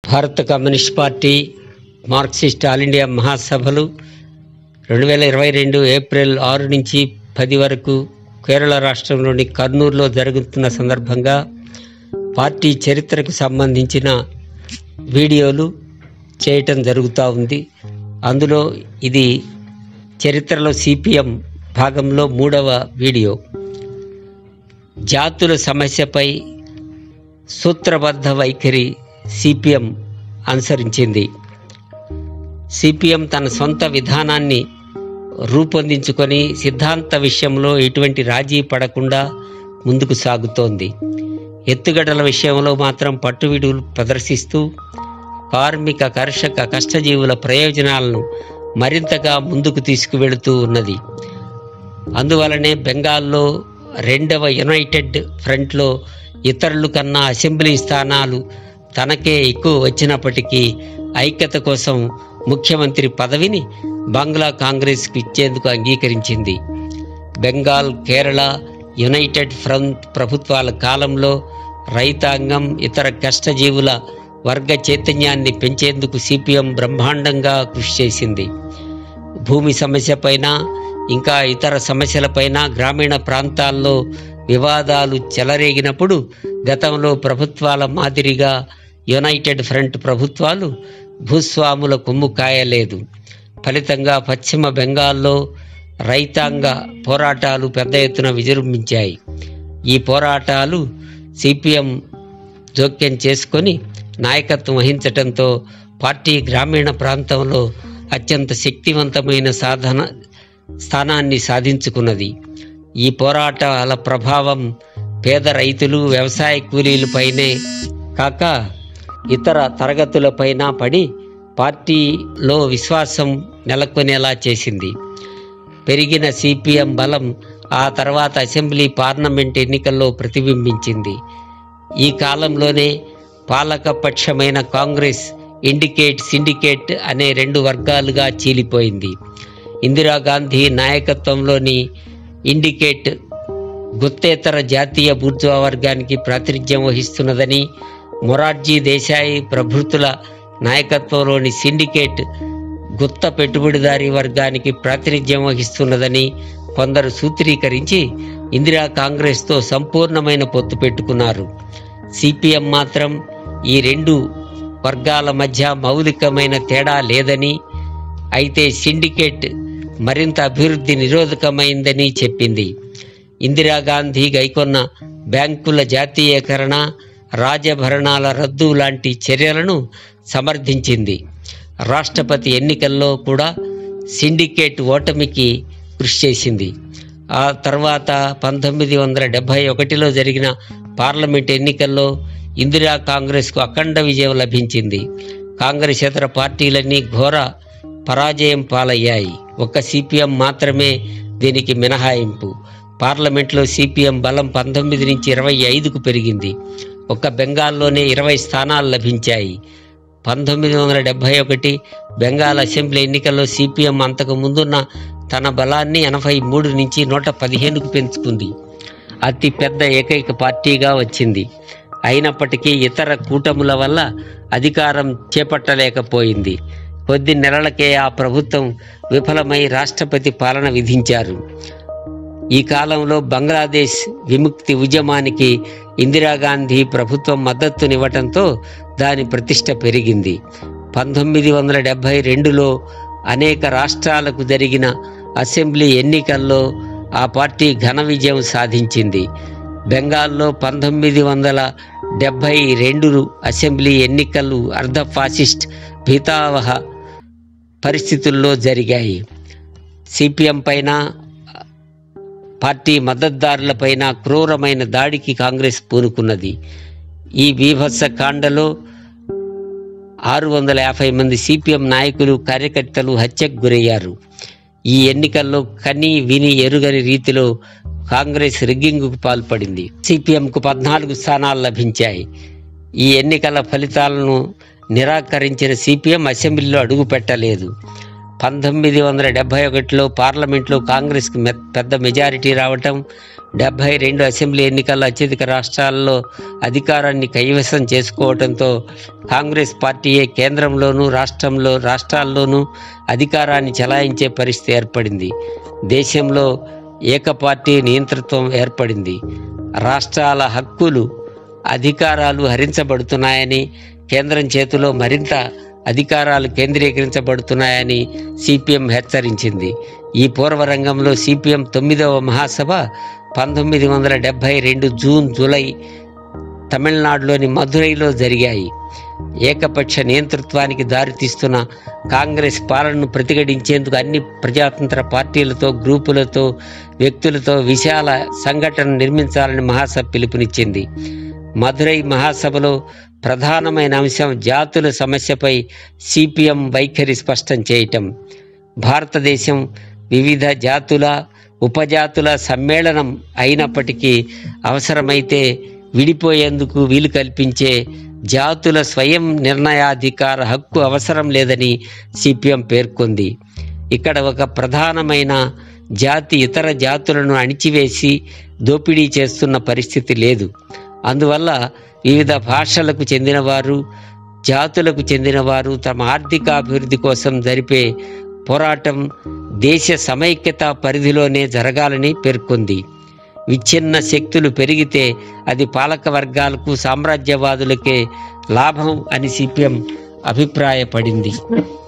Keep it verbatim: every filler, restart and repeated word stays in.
భారత communist party Marxist all India మహాసభలు రెండు వేల ఇరవై రెండు ఏప్రిల్ ఆరు నుంచి పది వరకు కేరళ రాష్ట్రంలోని కర్నూలులో జరుగుతున్న సందర్భంగా పార్టీ చరిత్రకు సంబంధించిన వీడియోలు చేయటం జరుగుతూ ఉంది. అందులో ఇది చరిత్రలో సిపిఎం భాగంలో మూడవ వీడియో. జాతుల సమస్యపై సూత్రబద్ధ వైఖరి సిపిఎం అనుసరించింది. సిపిఎం తన సొంత విధానాన్ని రూపొందించుకొని సిద్ధాంత విషయంలో ఎటువంటి రాజీ పడకుండా ముందుకు సాగుతోంది. ఎత్తుగడల విషయంలో మాత్రం పట్టువిడులు ప్రదర్శిస్తూ కార్మిక కర్షక కష్టజీవుల ప్రయోజనాలను మరింతగా ముందుకు తీసుకువెళుతూ ఉన్నది. అందువలనే బెంగాల్లో రెండవ యునైటెడ్ ఫ్రంట్లో ఇతరుల కన్నా అసెంబ్లీ స్థానాలు తనకే ఎక్కువ వచ్చినప్పటికీ ఐక్యత కోసం ముఖ్యమంత్రి పదవిని బంగ్లా కాంగ్రెస్కు ఇచ్చేందుకు అంగీకరించింది. బెంగాల్, కేరళ యునైటెడ్ ఫ్రంట్ ప్రభుత్వాల కాలంలో రైతాంగం, ఇతర కష్టజీవుల వర్గ చైతన్యాన్ని పెంచేందుకు సిపిఎం బ్రహ్మాండంగా కృషి చేసింది. భూమి సమస్యపైన ఇంకా ఇతర సమస్యలపైన గ్రామీణ ప్రాంతాల్లో వివాదాలు చెలరేగినప్పుడు గతంలో ప్రభుత్వాల మాదిరిగా యునైటెడ్ ఫ్రంట్ ప్రభుత్వాలు భూస్వాముల కొమ్ము కాయలేదు. ఫలితంగా పశ్చిమ బెంగాల్లో రైతాంగ పోరాటాలు పెద్ద ఎత్తున విజృంభించాయి. ఈ పోరాటాలు సిపిఎం జోక్యం చేసుకొని నాయకత్వం వహించటంతో పార్టీ గ్రామీణ ప్రాంతంలో అత్యంత శక్తివంతమైన సాధన స్థానాన్ని సాధించుకున్నది. ఈ పోరాటాల ప్రభావం పేద రైతులు, వ్యవసాయ కూలీలపైనే కాక ఇతర తరగతులపైన పడి పార్టీలో విశ్వాసం నెలకొనేలా చేసింది. పెరిగిన సిపిఎం బలం ఆ తర్వాత అసెంబ్లీ, పార్లమెంట్ ఎన్నికల్లో ప్రతిబింబించింది. ఈ కాలంలోనే పాలకపక్షమైన కాంగ్రెస్ ఇండికేట్, సిండికేట్ అనే రెండు వర్గాలుగా చీలిపోయింది. ఇందిరాగాంధీ నాయకత్వంలోని ఇండికేట్ గుత్తేతర జాతీయ బూర్జువా వర్గానికి ప్రాతినిధ్యం వహిస్తున్నదని, మొరార్జీ దేశాయి ప్రభృతుల నాయకత్వంలోని సిండికేట్ గుత్త పెట్టుబడిదారీ వర్గానికి ప్రాతినిధ్యం వహిస్తున్నదని కొందరు సూత్రీకరించి ఇందిరా కాంగ్రెస్తో సంపూర్ణమైన పొత్తు పెట్టుకున్నారు. సిపిఎం మాత్రం ఈ రెండు వర్గాల మధ్య మౌలికమైన తేడా లేదని, అయితే సిండికేట్ మరింత అభివృద్ధి నిరోధకమైందని చెప్పింది. ఇందిరాగాంధీ గైకొన్న బ్యాంకుల జాతీయకరణ, రాజభరణాల రద్దు లాంటి చర్యలను సమర్థించింది. రాష్ట్రపతి ఎన్నికల్లో కూడా సిండికేట్ ఓటమికి కృషి చేసింది. ఆ తర్వాత పంతొమ్మిది వందల డెబ్భై ఒకటిలో జరిగిన పార్లమెంట్ ఎన్నికల్లో ఇందిరా కాంగ్రెస్కు అఖండ విజయం లభించింది. కాంగ్రెస్ ఇతర పార్టీలన్నీ ఘోర పరాజయం పాలయ్యాయి. ఒక్క సిపిఎం మాత్రమే దీనికి మినహాయింపు. పార్లమెంట్లో సిపిఎం బలం పంతొమ్మిది నుంచి ఇరవై ఐదుకు పెరిగింది. ఒక్క బెంగాల్లోనే ఇరవై స్థానాలు లభించాయి. పంతొమ్మిది వందల డెబ్భై ఒకటి బెంగాల్ అసెంబ్లీ ఎన్నికల్లో సిపిఎం అంతకు ముందున్న తన బలాన్ని ఎనభై మూడు నుంచి నూట పదిహేనుకు పెంచుకుంది. అతి పెద్ద ఏకైక పార్టీగా వచ్చింది. అయినప్పటికీ ఇతర కూటముల వల్ల అధికారం చేపట్టలేకపోయింది. కొద్ది నెలలకే ఆ ప్రభుత్వం విఫలమై రాష్ట్రపతి పాలన విధించారు. ఈ కాలంలో బంగ్లాదేశ్ విముక్తి ఉద్యమానికి ఇందిరాగాంధీ ప్రభుత్వం మద్దతునివ్వటంతో దాని ప్రతిష్ట పెరిగింది. పంతొమ్మిది వందల డెబ్భై రెండులో అనేక రాష్ట్రాలకు జరిగిన అసెంబ్లీ ఎన్నికల్లో ఆ పార్టీ ఘన విజయం సాధించింది. బెంగాల్లో పంతొమ్మిది వందల డెబ్భై రెండు అసెంబ్లీ ఎన్నికలు అర్ధ ఫాసిస్ట్ భీతావహ పరిస్థితుల్లో జరిగాయి. సిపిఎం పైన, పార్టీ మద్దతుదారులపైన క్రూరమైన దాడికి కాంగ్రెస్ పూనుకున్నది. ఈ బీభత్స కాండలో ఆరు వందల యాభై మంది సిపిఎం నాయకులు, కార్యకర్తలు హత్యకు గురయ్యారు. ఈ ఎన్నికల్లో కని విని ఎరుగని రీతిలో కాంగ్రెస్ రిగ్గింగ్కు పాల్పడింది. సిపిఎంకు పద్నాలుగు స్థానాలు లభించాయి. ఈ ఎన్నికల ఫలితాలను నిరాకరించిన సిపిఎం అసెంబ్లీలో అడుగు పెట్టలేదు. పంతొమ్మిది వందల డెబ్భై ఒకటిలో పార్లమెంట్లో కాంగ్రెస్కు మె పెద్ద మెజారిటీ రావటం, డెబ్భై రెండు అసెంబ్లీ ఎన్నికల్లో అత్యధిక రాష్ట్రాల్లో అధికారాన్ని కైవసం చేసుకోవడంతో కాంగ్రెస్ పార్టీయే కేంద్రంలోనూ రాష్ట్రంలో రాష్ట్రాల్లోనూ అధికారాన్ని చెలాయించే పరిస్థితి ఏర్పడింది. దేశంలో ఏకపార్టీ నియంతృత్వం ఏర్పడింది. రాష్ట్రాల హక్కులు అధికారాలు హరించబడుతున్నాయని, కేంద్రం చేతిలో మరింత అధికారాలు కేంద్రీకరించబడుతున్నాయని సిపిఎం హెచ్చరించింది. ఈ పూర్వరంగంలో సిపిఎం తొమ్మిదవ మహాసభ పంతొమ్మిది వందల డెబ్భై రెండు జూన్ జూలై తమిళనాడులోని మధురైలో జరిగాయి. ఏకపక్ష నియంతృత్వానికి దారితీస్తున్న కాంగ్రెస్ పాలనను ప్రతిఘటించేందుకు అన్ని ప్రజాతంత్ర పార్టీలతో, గ్రూపులతో, వ్యక్తులతో విశాల సంఘటన నిర్మించాలని మహాసభ పిలుపునిచ్చింది. మధురై మహాసభలో ప్రధానమైన అంశం జాతుల సమస్యపై సిపిఎం వైఖరి స్పష్టం చేయటం. భారతదేశం వివిధ జాతుల, ఉపజాతుల సమ్మేళనం అయినప్పటికీ అవసరమైతే విడిపోయేందుకు వీలు కల్పించే జాతుల స్వయం నిర్ణయాధికార హక్కు అవసరం లేదని సిపిఎం పేర్కొంది. ఇక్కడ ఒక ప్రధానమైన జాతి ఇతర జాతులను అణిచివేసి దోపిడీ చేస్తున్న పరిస్థితి లేదు. అందువల్ల వివిధ భాషలకు చెందినవారు, జాతులకు చెందినవారు తమ ఆర్థిక అభివృద్ధి కోసం జరిపే పోరాటం దేశ సమైక్యత పరిధిలోనే జరగాలని పేర్కొంది. విచ్ఛిన్న శక్తులు పెరిగితే అది పాలక వర్గాలకు, సామ్రాజ్యవాదులకే లాభం అని సిపిఎం అభిప్రాయపడింది.